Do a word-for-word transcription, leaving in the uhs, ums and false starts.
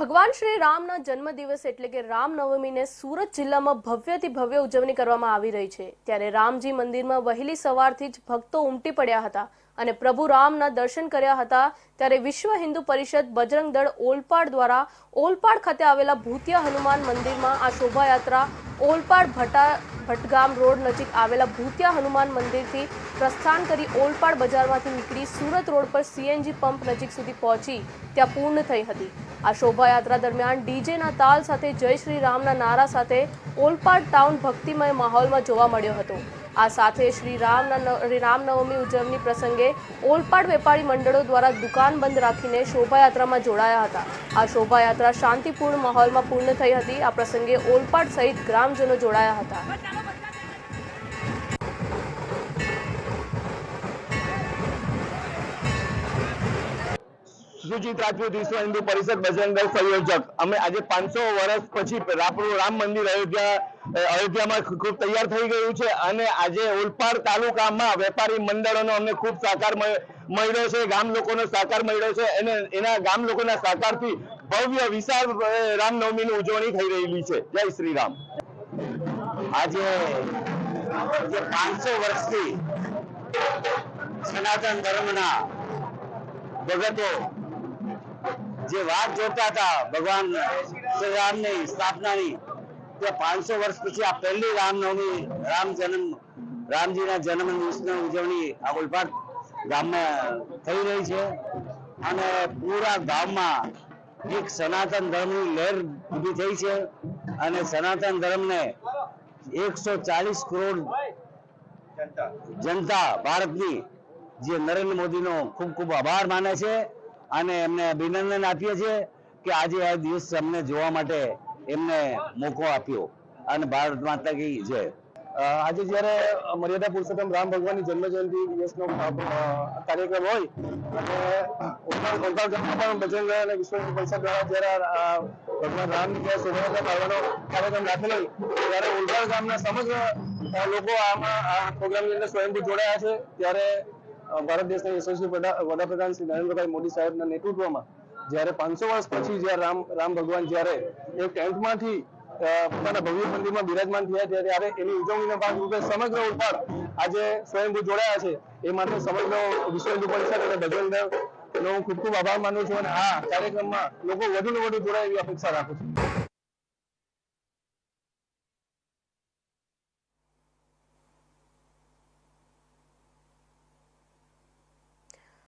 ભગવાન શ્રી રામના જન્મદિવસ એટલે કે રામનવમીને સુરત જિલ્લામાં ભવ્યથી ભવ્ય ઉજવણી કરવામાં આવી રહી છે। ત્યારે રામજી મંદિરમાં વહેલી સવારથી જ ભક્તો ઉમટી પડ્યા હતા અને પ્રભુ રામના દર્શન કર્યા હતા। ત્યારે વિશ્વ હિન્દુ પરિષદ બજરંગ દળ ઓલપાડ દ્વારા ઓલપાડ ખાતે આવેલા ભૂતિયા હનુમાન મંદિરમાં આ શોભાયાત્રા ઓલપાડ ભટા ભટગામ રોડ નજીક આવેલા ભૂતિયા હનુમાન મંદિરથી પ્રસ્થાન કરી ઓલપાડ બજારમાંથી નીકળી સુરત રોડ પર સીએનજી પંપ નજીક સુધી પહોંચી ત્યાં પૂર્ણ થઈ હતી। આ શોભાયાત્રા દરમિયાન ડીજેના તાલ સાથે જય શ્રી રામના નારા સાથે ઓલપાડ ટાઉન ભક્તિમય માહોલમાં જોવા મળ્યો હતો। આ સાથે શ્રી રામના રામનવમી ઉજવણી પ્રસંગે ઓલપાડ વેપારી મંડળો દ્વારા દુકાન બંધ રાખીને શોભાયાત્રામાં જોડાયા હતા। આ શોભાયાત્રા શાંતિપૂર્ણ માહોલમાં પૂર્ણ થઈ હતી। આ પ્રસંગે ઓલપાડ સહિત ગ્રામજનો જોડાયા હતા। સુજીત રાજપૂત વિશ્વ હિન્દુ પરિષદ બજરંગ દળ સંયોજક અમે આજે પાંચસો વર્ષ પછી આપણું રામ મંદિર અયોધ્યા અયોધ્યામાં ખૂબ તૈયાર થઈ ગયું છે અને આજે ઓલપાડ તાલુકામાં વેપારી મંડળોનો અમને ખૂબ સહકાર મળ્યો છે, ગામ લોકોનો સહકાર મળ્યો છે અને એના ગામ લોકોના સહકારથી ભવ્ય વિશાળ રામનવમીની ઉજવણી થઈ રહેલી છે। જય શ્રી રામ। આજે જે પાંચસો વર્ષથી સનાતન ધર્મના ભગતો જે વાત જોતા હતા ભગવાન શ્રી રામની સ્થાપનાની, તે પાંચસો વર્ષ પછી આ પહેલી રામનવમી રામ જન્મ રામજીના જન્મ દિવસની ઉજવણી આ ઓલપાડ ગામમાં થઈ રહી છે અને પૂરા ગામમાં એક સનાતન ધર્મની લહેર ઊભી થઈ છે અને સનાતન ધર્મને એકસો ચાલીસ કરોડ જનતા ભારતની જે નરેન્દ્ર મોદીનો ખૂબ ખૂબ આભાર માને છે અને એમને અભિનંદન આપીએ છીએ કે આજે આ દિવસ અમને જોવા માટે એમને મોકો આપ્યો અને ભારત માતા કી જય। આજે જ્યારે મર્યાદા પુરુષોત્તમ રામ ભગવાનની જન્મ જયંતિ દિવસનો કાર્યક્રમ હોય અને ઓલપાડ ગામમાં પણ બજરંગ દળ અને વિશ્વ હિન્દુ પરિષદ દ્વારા જ્યારે ભગવાન રામની શોભાયાત્રા કાઢવાનો કાર્યક્રમ રાખેલો હોય ત્યારે ઓલપાડ ગામના સમગ્ર લોકો આમાં આ પ્રોગ્રામની અંદર સ્વયંભૂ જોડાયા છે। ત્યારે ભારત દેશના યશસ્વી વડાપ્રધાન શ્રી નરેન્દ્રભાઈ મોદી સાહેબના નેતૃત્વમાં જ્યારે પાંચસો વર્ષ પછી જ્યારે રામ રામ ભગવાન જ્યારે એક ટેન્ટમાંથી પોતાના ભવ્ય મંદિરમાં બિરાજમાન થયા છે ત્યારે એની ઉજવણીના ભાગરૂપે સમગ્ર ઓલપાડ આજે સ્વયંભૂ જોડાયા છે। એ માટે સમગ્ર વિશ્વ હિન્દુ પરિષદ અને બજરંગ દળનો હું ખૂબ ખૂબ આભાર માનું છું અને આ કાર્યક્રમમાં લોકો વધુ ને વધુ જોડાય એવી અપેક્ષા રાખું છું।